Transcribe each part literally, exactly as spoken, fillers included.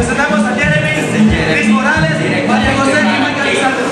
Presentamos a Jeremy, Cris Morales, María José y Michael Alexander.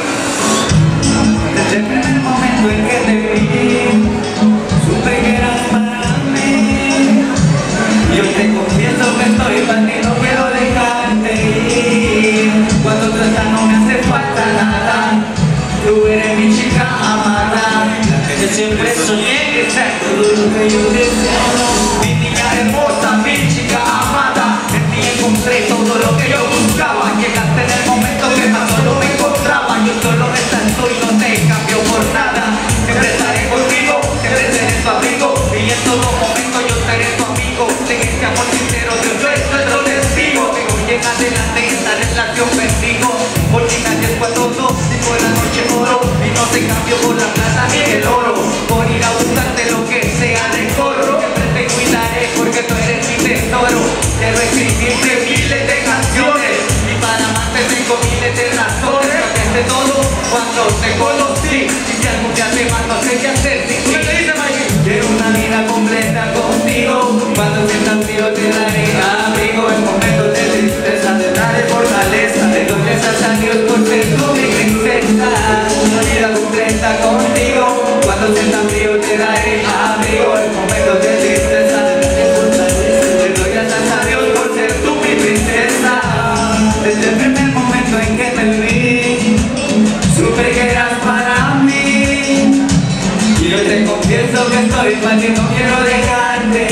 Desde el primer momento en que te vi, supe que eras para mí. Yo te confieso que estoy para ti, no quiero dejarte ir. Cuando tú estás no me hace falta nada. Tú eres mi chica amada, la que yo siempre soñé que sea todo lo que yo deseo. Mi niña hermosa, mi chica amada, en ti encontré todo lo que yo buscaba. Llegaste en el momento que más solo me encontraba. Yo solo resalto y no te cambio por nada. Siempre estaré contigo, siempre seré tu amigo, y en todo momento yo seré tu amigo. En este amor sincero Dios es nuestro testigo. Que hoy en adelante esta relación bendigo, porque nadie es para todo. Si por la noche oro y no te cambio por la plata ni el oro, por ir a buscarte lo que sea de corro. Siempre te cuidaré porque tú eres mi tesoro. Quiero escribirte miles de canciones y para amarte tengo miles de razones. Desde todo cuando te conocí, y si algún día te mato sé qué hacer sin ti. Quiero una vida completa contigo. Cuando sientas frío te daré abrigo. En momentos de tristeza te daré fortaleza. Te doy gracias a Dios por ser tú mi princesa. Una vida completa contigo. Cuando sientas frío te daré abrigo. En momentos de tristeza te daré fortaleza. Te doy gracias a Dios por ser tú mi princesa. Desde el primer momento en que te vi, supe que eras para mí. Y yo te confieso que estoy para ti, no quiero dejarte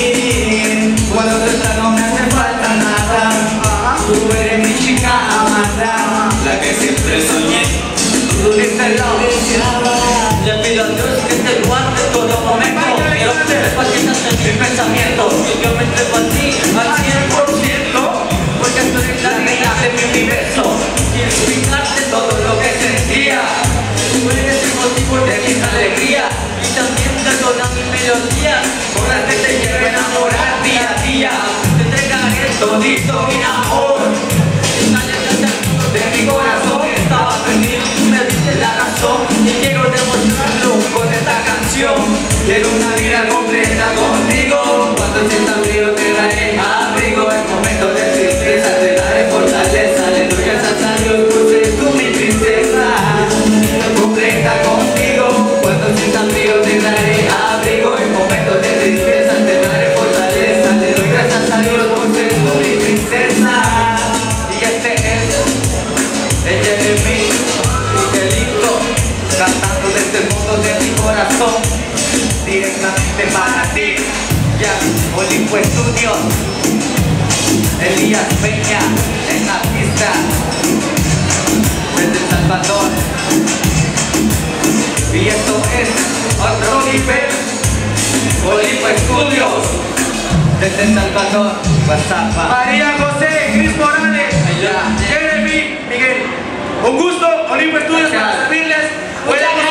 ir. Cuando tú estás no me hace falta nada. Tú eres mi chica amada, la que siempre soñé. Tú dices lo deseaba. Le pido a Dios que te guarde todo momento. Quiero que te pacientes en mis pensamientos. Y yo me entrego a ti al cien por ciento, porque tú eres la reina de mi universo. Quiero explicarte todo lo que sentía. Tú eres el motivo de mis alegrías y también de todas mis melodías, con las que te quiero enamorar día a día. Te entregaré todito mi amor. De mi corazón estaba perdido, tú me diste la razón y quiero demostrarlo con esta canción. Quiero una vida completa contigo. Cuando sientas frío te daré abrigo. En momentos de tristeza te daré fortaleza. Le doy gracias a Dios por ser tú mi princesa. Completa contigo. Cuando sientas frío te daré abrigo. En momentos de tristeza te daré fortaleza. Le doy gracias a Dios por ser tú mi princesa. Y este es el Jeremy, Miguelito, cantando desde el fondo de mi corazón, directamente para ti. Ya, Olimpo Studios, Elías Peña en la pista, desde El Salvador. Y esto es otro nivel, Olimpo Studios, desde El Salvador, WhatsApp. María José, Cris Morales, Jeremy, Miguel. Un gusto, Olimpo Studios, para servirles.